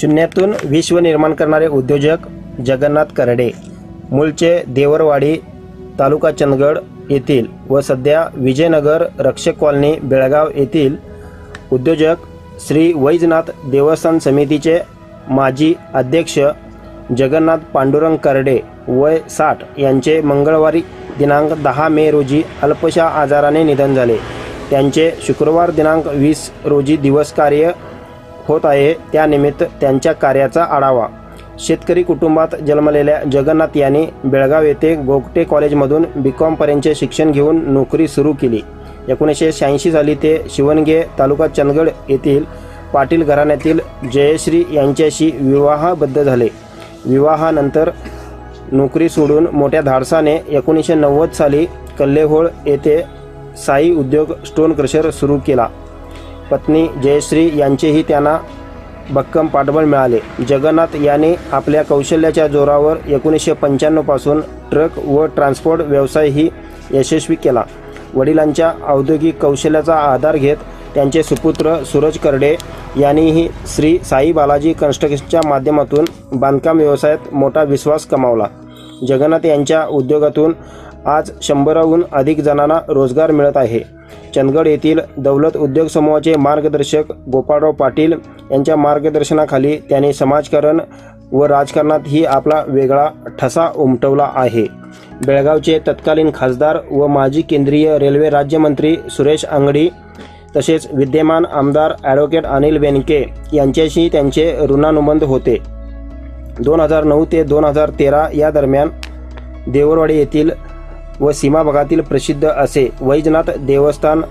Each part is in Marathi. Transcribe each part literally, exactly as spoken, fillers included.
शून्यातून विश्व निर्माण करणारे उद्योजक जगन्नाथ करडे, मूळचे देवरवाडी, तालुका चंदगड येथील व सध्या विजयनगर रक्षक कॉलनी बेळगाव येथील उद्योजक श्री वैजनाथ देवस्थान समितीचे माजी अध्यक्ष जगन्नाथ पांडुरंग करडे वय साठ यांचे मंगळवारी दिनांक दहा मे रोजी अल्पशा आजाराने निधन झाले। त्यांचे शुक्रवार दिनांक वीस रोजी दिवस कार्य होत आहे। त्यानिमित्त त्यांच्या कार्याचा आढावा। शेतकरी कुटुंबात जन्मलेल्या जगन्नाथ यांनी बेळगाव येथे गोगटे कॉलेजमधून बी कॉम पर्यंतचे शिक्षण घेऊन नोकरी सुरू केली। एकोणीसशे शहाऐंशी साली ते शिवणगे तालुका चंदगड येथील पाटील घराण्यातील जयश्री यांच्याशी विवाहबद्ध झाले। विवाहानंतर नोकरी सोडून मोठ्या धाडसाने एकोणीसशे नव्वद साली कल्लेहोळ येथे साई उद्योग स्टोन क्रशर सुरू केला। पत्नी जयश्री यांचेही त्यांना भक्कम पाठबळ मिळाले। जगन्नाथ यांनी आपल्या कौशल्याच्या जोरावर एकोणीसशे पंच्याण्णव पासून ट्रक व ट्रान्सपोर्ट व्यवसायही यशस्वी केला। वडिलांच्या औद्योगिक कौशल्याचा आधार घेत त्यांचे सुपुत्र सूरज करडे यांनीही श्री साई बालाजी कन्स्ट्रक्शनच्या माध्यमातून बांधकाम व्यवसायात मोठा विश्वास कमावला। जगन्नाथ यांच्या उद्योगातून आज शंभराहून अधिक जणांना रोजगार मिळत आहे। चंदगड येथील दौलत उद्योग समूहाचे मार्गदर्शक गोपाळराव पाटील यांच्या मार्गदर्शनाखाली त्यांनी समाजकारण व राजकारणातही आपला वेगळा ठसा उमटवला आहे। बेळगावचे तत्कालीन खासदार व माजी केंद्रीय रेल्वे राज्यमंत्री सुरेश अंगडी तसेच विद्यमान आमदार ॲडव्होकेट अनिल बेनके यांच्याशी त्यांचे ऋणानुबंध होते। दोन हजार नऊ ते दोन हजार तेरा या दरम्यान देवरवाडी येथील व सीमा भागातील प्रसिद्ध असे वैजनाथ देवस्थान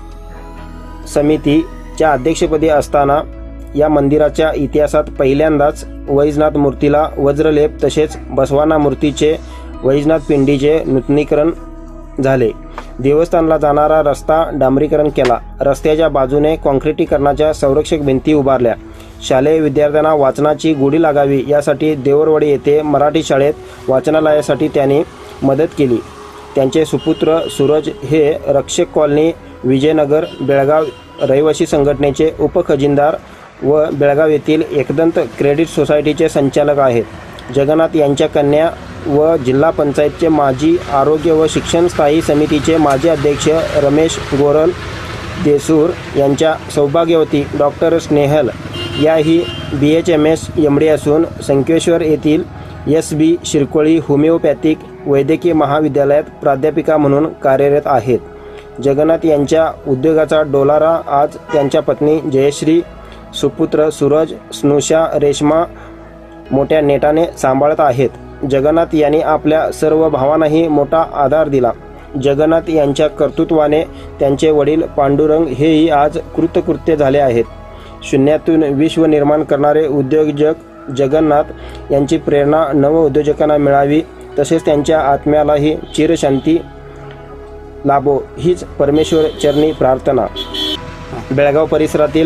समितीच्या अध्यक्षपदी असताना या मंदिराच्या इतिहासात पहिल्यांदाच वैजनाथ मूर्तीला वज्रलेप तसेच बसवाना मूर्तीचे वैजनाथ पिंडीचे नूतनीकरण झाले। देवस्थानला जाणारा रस्ता डांबरीकरण केला। रस्त्याच्या बाजूने काँक्रिटीकरणाच्या संरक्षक भिंती उभारल्या। शालेय विद्यार्थ्यांना वाचनाची गोडी लागावी यासाठी देवरवाडी येथे मराठी शाळेत वाचनालयासाठी त्यांनी मदत केली। त्यांचे सुपुत्र सूरज हे रक्षक कॉलनी विजयनगर बेळगाव रहिवासी संघटनेचे उपखजिनदार व बेळगाव येथील एकदंत क्रेडिट सोसायटीचे संचालक आहेत। जगन्नाथ यांच्या कन्या व जिल्हा पंचायतचे माजी आरोग्य व शिक्षण स्थायी समितीचे माजी अध्यक्ष रमेश गोरल देसूर यांच्या सौभाग्यवती डॉक्टर स्नेहल याही B H M S M D असून संकेश्वर येथील एस बी शिरकोळी होमिओपॅथिक वैद्यकीय महाविद्यालयात प्राध्यापिका म्हणून कार्यरत आहेत। जगन्नाथ यांच्या उद्योगाचा डोलारा आज त्यांच्या पत्नी जयश्री, सुपुत्र सूरज, स्नुषा, रेश्मा मोठ्या नेटाने सांभाळत आहेत। जगन्नाथ यांनी आपल्या सर्व भावांनाही मोठा आधार दिला। जगन्नाथ यांच्या कर्तृत्वाने त्यांचे वडील पांडुरंग हेही आज कृतकृत्य झाले आहेत। शून्यातून विश्व निर्माण करणारे उद्योजक जगन्नाथ यांची प्रेरणा नव उद्योजकांना मिळावी तसेच त्यांच्या आत्म्यालाही चिरशांती लाभो हीच परमेश्वर चरणी प्रार्थना। बेळगाव परिसरातील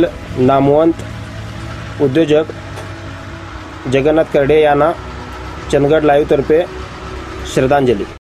नामवंत उद्योजक जगन्नाथ करडे यांना चंदगड लाईव्ह तर्फे श्रद्धांजली।